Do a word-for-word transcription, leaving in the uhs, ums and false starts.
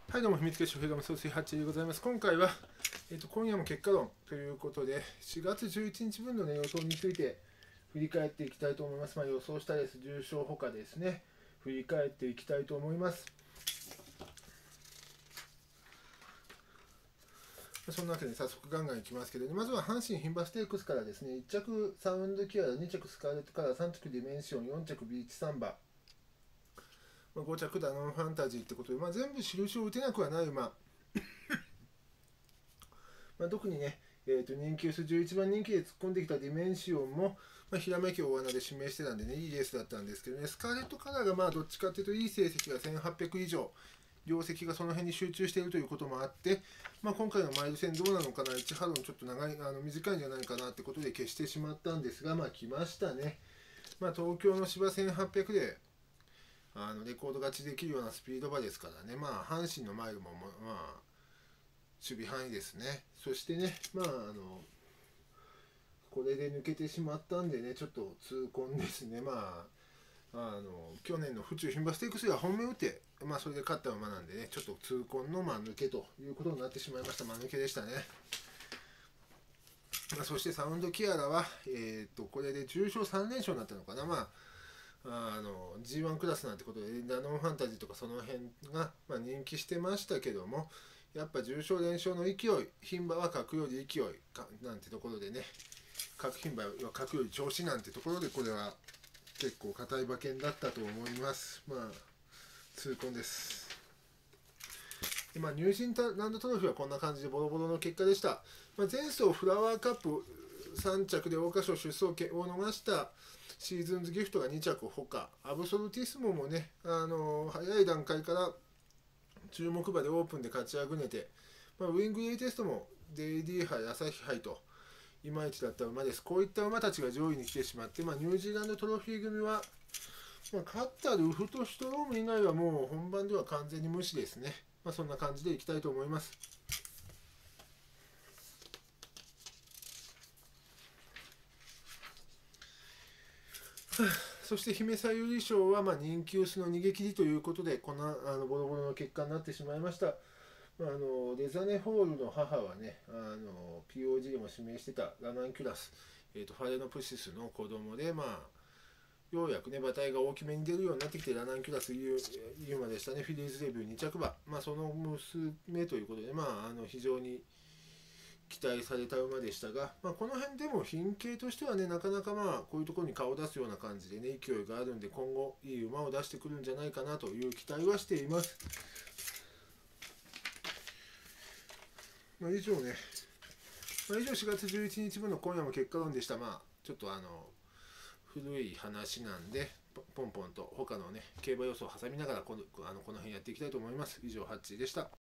はい、どうも、秘密結晶フェガム総帥はちでございます。今回は、えーと、今夜も結果論ということで、しがつじゅういちにちぶんの、ね、予想について振り返っていきたいと思います。まあ、予想したレース、重賞ほかですね、振り返っていきたいと思います。そんなわけで早速ガンガンいきますけど、ね、まずは阪神牝馬ステークスからですね、いっちゃくサウンドキアラ、にちゃくスカーレットカラー、さんちゃくディメンション、よんちゃくビーチサンバ、ごちゃくダノンファンタジーってことで、まあ、全部印を打てなくはない馬、まあ、特にね、えー、と人気薄じゅういちばん人気で突っ込んできたディメンシオンも、まあ、ひらめき大穴で指名してたんでね、いいレースだったんですけどね、スカーレットカラーがまあどっちかっていうといい成績がせんはっぴゃく以上、業績がその辺に集中しているということもあって、まあ、今回のマイル戦どうなのかな、いちハロンちょっと長いあの短いんじゃないかなってことで消してしまったんですが、まあ来ましたね。まあ、東京の芝せんはっぴゃくであのレコード勝ちできるようなスピード馬ですからね、まあ、阪神のマイルも、まあ、守備範囲ですね。そしてね、まあ、あのこれで抜けてしまったんでね、ちょっと痛恨ですね。まあ、あの去年の府中牝馬ステークスでは本命打って、まあ、それで勝った馬なんでね、ちょっと痛恨の間抜けということになってしまいました。間抜けでしたね。まあ、そしてサウンドキアラは、えー、とこれで重賞さんれんしょうになったのかな。まあ、あの ジーワン クラスなんてことでダノンファンタジーとかその辺が、まあ、人気してましたけども、やっぱ重賞連勝の勢い、牝馬は格より勢いなんてところでね、各牝馬は格より調子なんてところで、これは結構硬い馬券だったと思います。まあ痛恨です。で、まあ、ニュージーランドトロフィーはこんな感じでボロボロの結果でした。まあ、前走フラワーカップさんちゃくで桜花賞出走権を逃したシーズンズギフトがにちゃくほか、アブソルティスモもね、あのー、早い段階から注目馬でオープンで勝ちあぐねて、まあ、ウィングイエイテストもデイディ杯、朝日杯といまいちだった馬です。こういった馬たちが上位に来てしまって、まあ、ニュージーランドトロフィー組は、まあ、勝ったルフとシュトローム以外はもう本番では完全に無視ですね。まあ、そんな感じでいきたいと思います。そして姫さゆり賞はまあ人気薄の逃げ切りということで、こんなあのボロボロの結果になってしまいました。まあ、あのデザネホールの母はね、あの ピーオージー でも指名してたラナンキュラス、えー、とファレノプシスの子供で、まあ、ようやくね馬体が大きめに出るようになってきて、ラナンキュラスいう馬でしたね。フィリーズレビューにちゃく馬、まあ、その娘ということで、まあ、あの非常に期待された馬でしたが、まあ、この辺でも品系としてはね、なかなかまあこういうところに顔を出すような感じでね、勢いがあるんで、今後いい馬を出してくるんじゃないかなという期待はしています。まあ、以上ね、まあ、以上しがつじゅういちにちぶんの今夜も結果論でした。まあちょっとあの古い話なんで、ポンポンと他のね競馬予想を挟みながらこのあのこの辺やっていきたいと思います。以上、ハッチーでした。